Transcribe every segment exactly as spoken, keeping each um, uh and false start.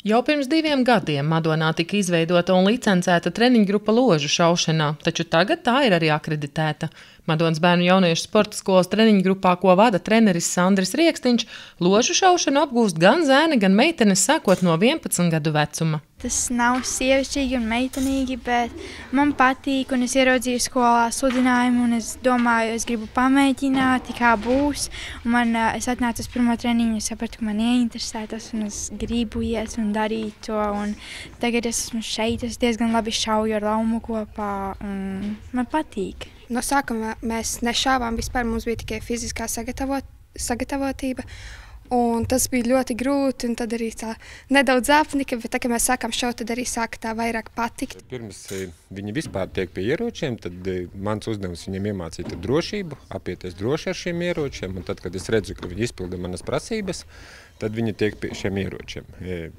Jau pirms diviem gadiem Madonā tika izveidota un licencēta treniņgrupa ložu šaušanā, taču tagad tā ir arī akreditēta. Madonas bērnu jauniešu sporta skolas treniņgrupā, ko vada treneris Sandris Riekstiņš, ložu šaušanu apgūst gan zēni, gan meitenes sākot no vienpadsmit gadu vecuma. Tas nav sievišķīgi un meitenīgi, bet man patīk, un es ieraudzīju skolā sludinājumu, un es domāju, es gribu pamēģināt, kā būs. Un man, es atnācu uz pirmo treniņu, es sapratu, ka man ieinteresē tas, un es gribu iet un darīt to. Un tagad es esmu šeit, es diezgan labi šauju ar laumu kopā, un man patīk. No sākuma mēs nešāvām vispār, mums bija tikai fiziskā sagatavot, sagatavotība. Un tas bija ļoti grūti, un tad arī tā nedaudz apnika, bet tā, kad mēs sākām šaut, tad arī sāka tā vairāk patikt. Pirms viņi vispār tiek pie ieročiem, tad mans uzdevums viņiem iemācīt drošību, apieties droši ar šiem ieročiem, un tad, kad es redzu, ka viņi izpilda manas prasības, tad viņi tiek pie šiem ieročiem.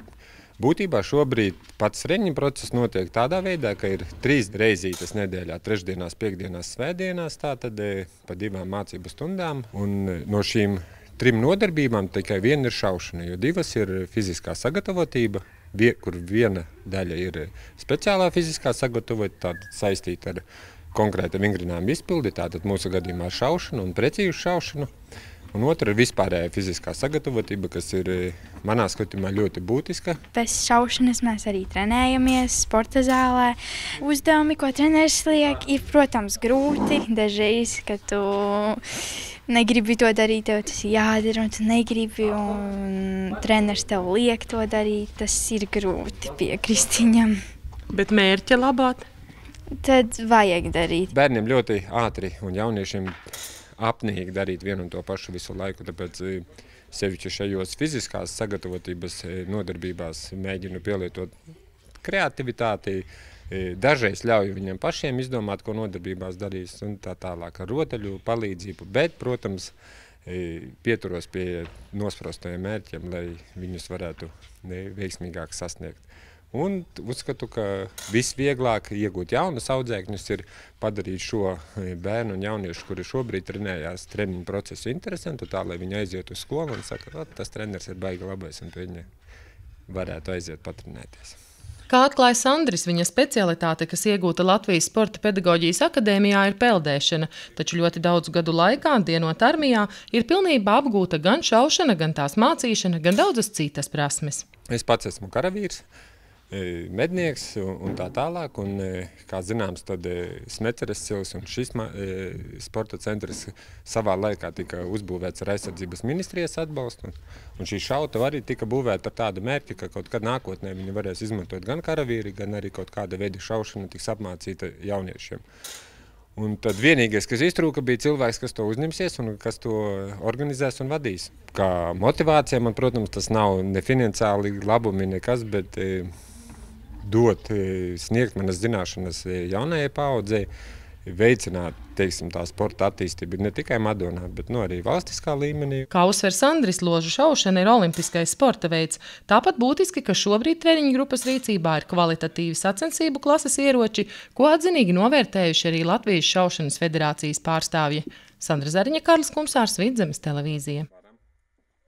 Būtībā šobrīd pats treniņu process notiek tādā veidā, ka ir trīs reizītes nedēļā, trešdienās, piekdienās, svētdienās, tātad pa divām mācību stundām, un no šīm trim nodarbībām tikai viena ir šaušana, jo divas ir fiziskā sagatavotība, kur viena daļa ir speciālā fiziskā sagatavotība, tātad saistīta ar konkrēta vingrinājumu izpildi, tātad mūsu gadījumā šaušanu un precīzu šaušanu. Un otra ir vispārējā fiziskā sagatavotība, kas ir manā skatījumā ļoti būtiska. Pēc šaušanas mēs arī trenējamies sporta zālē. Uzdevumi, ko treneris liek, ir, protams, grūti. Dažreiz, kad tu negribi to darīt, tev tas ir jādara, un tu negribi, un treneris tev liek to darīt. Tas ir grūti piekrist viņam. Bet mērķa labāt? Tad vajag darīt. Bērniem ļoti ātri un jauniešiem apnīgi darīt vienu un to pašu visu laiku, tāpēc sevišķi šajos fiziskās sagatavotības nodarbībās mēģinu pielietot kreativitāti. Dažreiz ļauju viņiem pašiem izdomāt, ko nodarbībās darīs un tā tālāk ar rotaļu palīdzību, bet, protams, pieturos pie nosprostajiem mērķiem, lai viņus varētu veiksmīgāk sasniegt. Un uzskatu, ka visvieglāk iegūt jaunus audzēkņus ir padarīt šo bērnu un jauniešu, kuri šobrīd trenējās, treniņu procesu interesantu, tā, lai viņi aiziet uz skolu un saka, tas treneris ir baigi labais, un viņi varētu aiziet patrenēties. Kā atklāja Sandris, viņa specialitāte, kas iegūta Latvijas Sporta pedagoģijas akadēmijā, ir peldēšana, taču ļoti daudzu gadu laikā, dienot armijā, ir pilnībā apgūta gan šaušana, gan tās mācīšana, gan daudzas citas prasmes. Es pats esmu karavīrs, mednieks un tā tālāk, un, kā zināms, tad Smeceres cils un šis sporta centrs savā laikā tika uzbūvēts ar aizsardzības ministrijas atbalstu, un šī šauta arī tika būvēta ar tādu mērķi, ka kaut kad nākotnē viņi varēs izmantot gan karavīri, gan arī kaut kāda veida šaušana tiks apmācīta jauniešiem. Un tad vienīgais, kas iztrūka, bija cilvēks, kas to uzņemsies un kas to organizēs un vadīs. Kā motivācija man, protams, tas nav ne finansiāli labumi nekas, bet dot, sniegt manas zināšanas jaunajai paaudzei, veicināt, teiksim, tā sporta attīstību ne tikai Madonā, bet no arī valstiskā līmenī. Kā uzsver Sandris, ložu šaušana ir olimpiskais sporta veids. Tāpat būtiski, ka šobrīd treniņu grupas rīcībā ir kvalitatīvi sacensību klases ieroči, ko atzinīgi novērtējuši arī Latvijas šaušanas federācijas pārstāvji. Sandra Zariņa, Karlis Kumsārs, Vidzemes televīzija.